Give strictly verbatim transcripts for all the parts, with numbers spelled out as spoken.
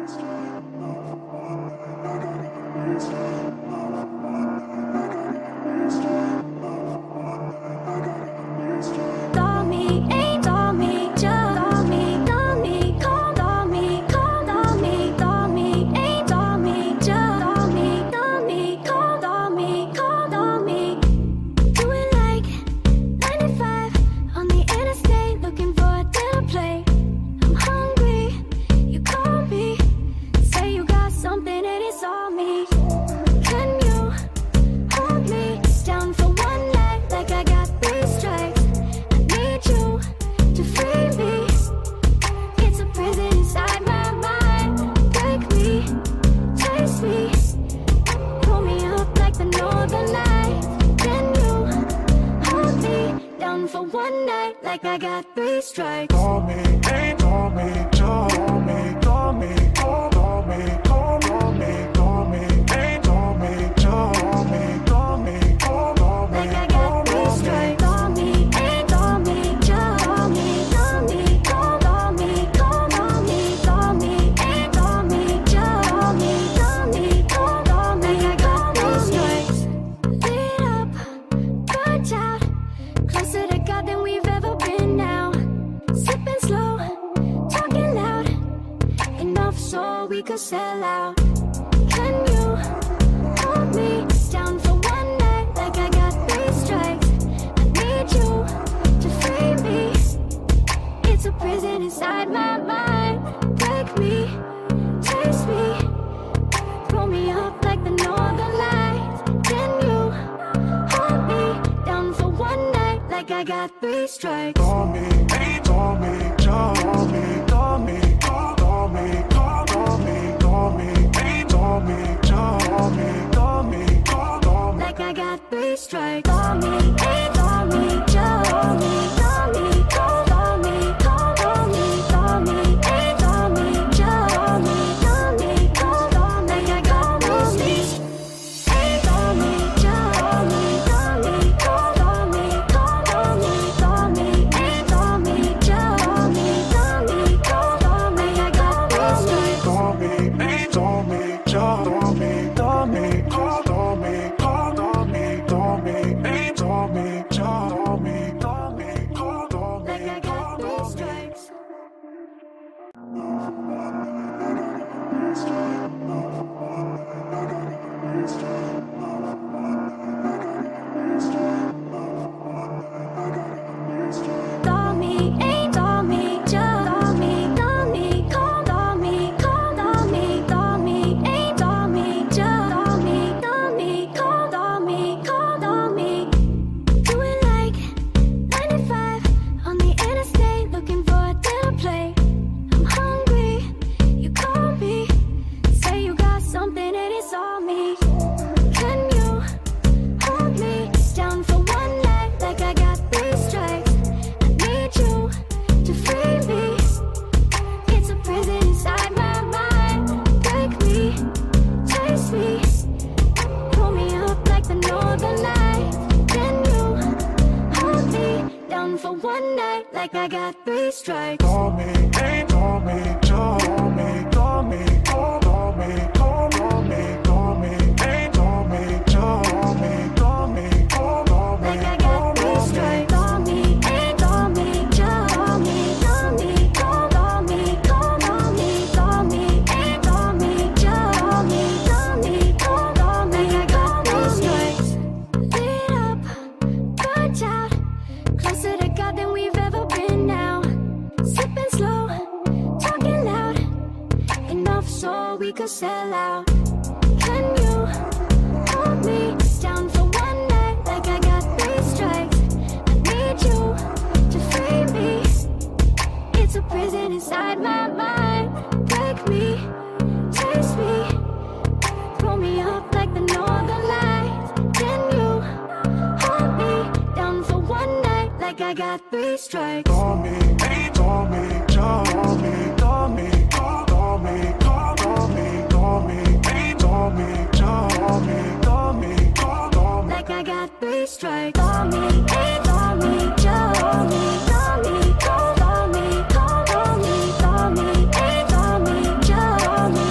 like I got three strikes. Call me, hey, call me, call me, call me, call me, call me, call me, hey, call me, call me, call me, call me, like I got three strikes. Call me, hey, call me, call me, call me, call me, call me, call me, hey, call me, call me, call me, call me, like I got three strikes. Lit up, burnt out, closer to God than we've ever been now. Sipping slow, talking loud, enough so we could sell out. Can you hold me down for one night like I got three strikes? I need you to free me. It's a prison inside my mind. Break me, taste me, roll me up like the northern lights. Can you hold me down for one night like I got three strikes? Call me, hey, call me, call me, call me, call me, call me, call me, hey, call me, call me, call me, call me, like I got three strikes. Call me, hey, call me, call me, call me, call me, call me, call me, hey, call me, call me, call me, call me, like I got three strikes. Hey, call me, call me, call me, call me, call me, call me, hey, call me, call me, call me, call me, like I got three strikes. call me, hey, call me, call me, call me, call me, call me, call me, hey, call me, call me, call me, call me, Like I got three strikes. Call me, hey, call me, call me, call me, call me, call me, call me, hey, call me, call me, call me, call me, call me. Doing like ninety-five on the interstate, looking for a dinner plate. I'm hungry, you call me, say you got something and it's all me. Can you hold me down for one night like I got three strikes? I need you to free me. It's a prison inside my mind. Break me, taste me, pull me up like the northern lights. Can you hold me down for one night like I got three strikes? Call me, hey, call me, call me, call me, call me, call me, call me, hey, call me, call me, call me, call me, Like I got three strikes. Call me, hey, call me, call me, call me, call me, call me, call me, hey, call me, call me, call me, call me. Like I got three strikes. Lit up, burnt out, closer to God than we've ever been now. Sipping slow, talking loud, enough so we could sell out. Can you hold me down for one night like I got three strikes? I need you to free me. It's a prison inside my mind. Break me, taste me, roll me up like the northern lights. Can you hold me down for one night like I got three strikes? Call me, hey, call me, call me, call me, call me, call me, call me, hey, call me, call me, call me, call me, Like I got three strikes. Call me, hey, call me, call me, call me, call me, call me, call me, hey, call me, call me,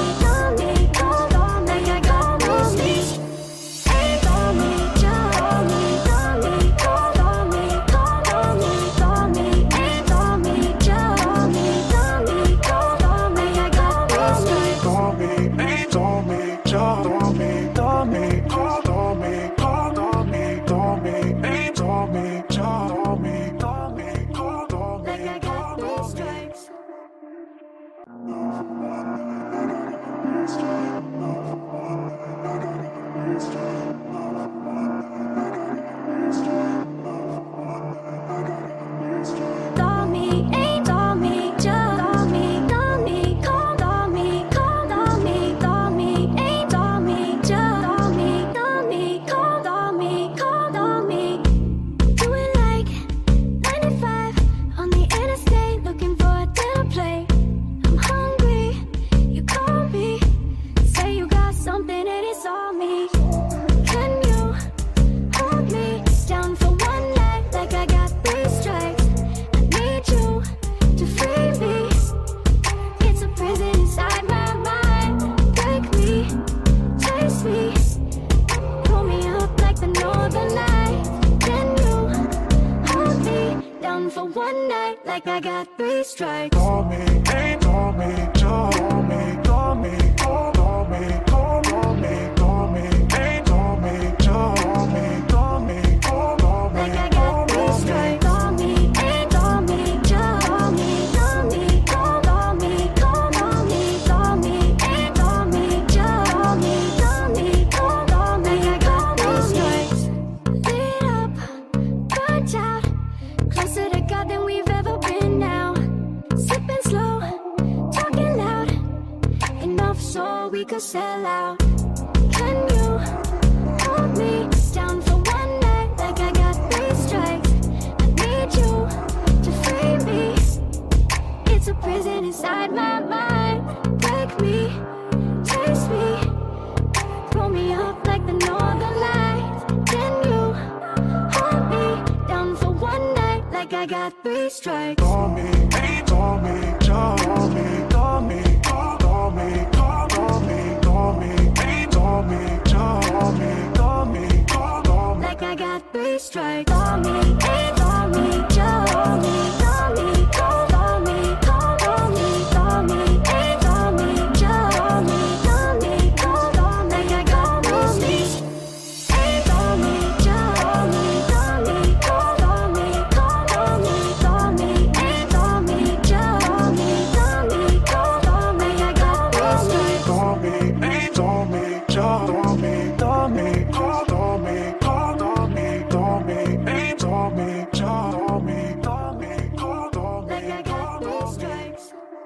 so we could sell out. Can you hold me down for one night like I got three strikes? I need you to free me. It's a prison inside my mind. Break me, taste me, pull me up like the northern lights. Can you hold me down for one night like I got three strikes? Call me, call me, call me, call me, call me, call me, call me, call me, call me, call me, call me, like I got three strikes. Call me, call me, call me, call me, call me, call me, call me, call me, call me, call me, call me, like I got three strikes. Call me, call me, call me, call me, call me, call me, call me, call me, call me, call me, like I got three strikes. call me, call me, call me, call me, call me, call me, call me, call me, call me, call me, call me, Like I got three strikes.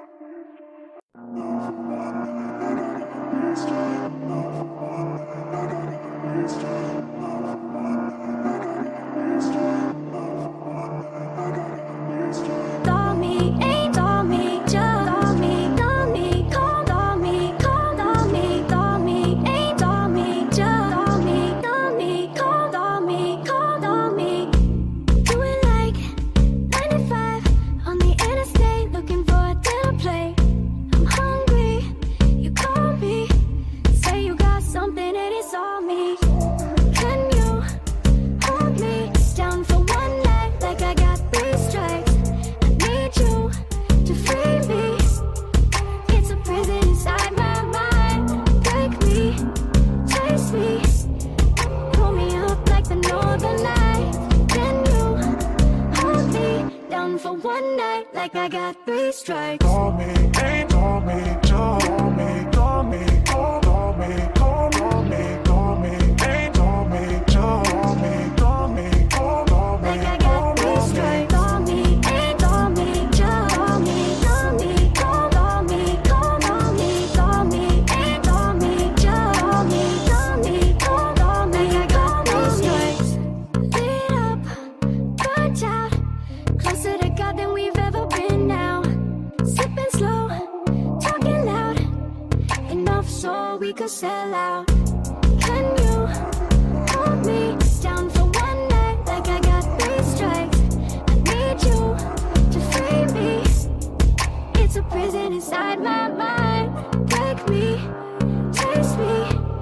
Call me, ain't call me, just call me, call me, call call me, call call me, call me, ain't call me, just call me, call me, call call me, call call me. Doing like ninety-five on the interstate, looking for a dinner plate. I'm hungry, you call me, say you got something and it's all me. Can you hold me down for one night like I got three strikes? I need you to free me. It's a prison inside my mind. Break me, taste me, pull me up like the northern lights. Can you hold me down for one night like I got three strikes? Call me, call me, call me, call me, call me, call me, call me, call me, call me, call me, call me, Like I got three strikes. Call me, call me, call me, call me, call me, call me, call me, call me, call me, call me, call me. Like I got three strikes. Lit up, burnt out, closer to God than we've ever been now. Sipping slow, talking loud, enough so we could sell out. Can you hold me down for one night like I got three strikes? I need you to free me. It's a prison inside my mind. Break me, taste me,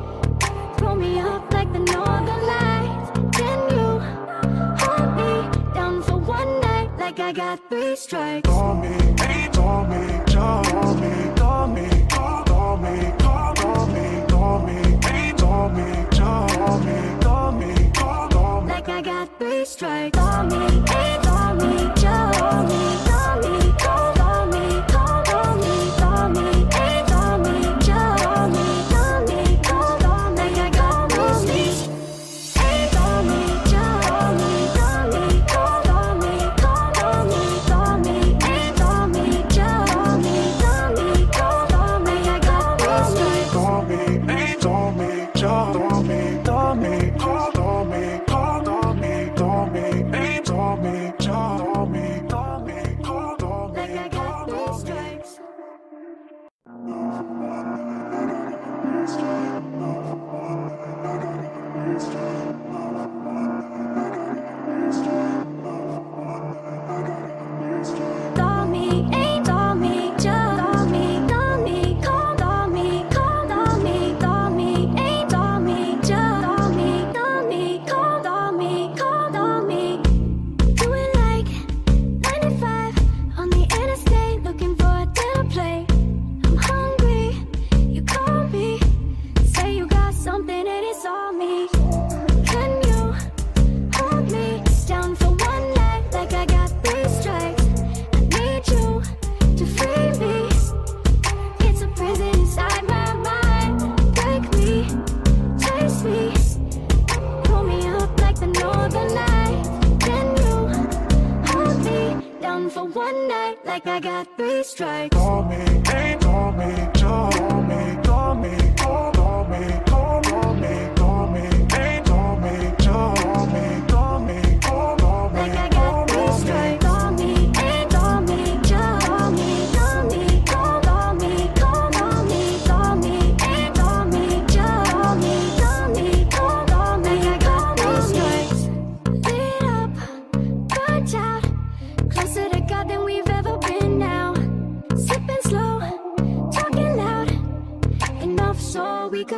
pull me up like the northern lights. Can you hold me down for one night like I got three strikes? Call me, call me, call me, call me, call me, call me, call me, call me, call me, call me, call me, Like I got three strikes. Call me, call me, call me, call me, call me, call me, call me, call me, call me, call me, call me. Like I got three strikes. Call me, call me, call me, call me, call me, call me, call me, call me, call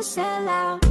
sell out.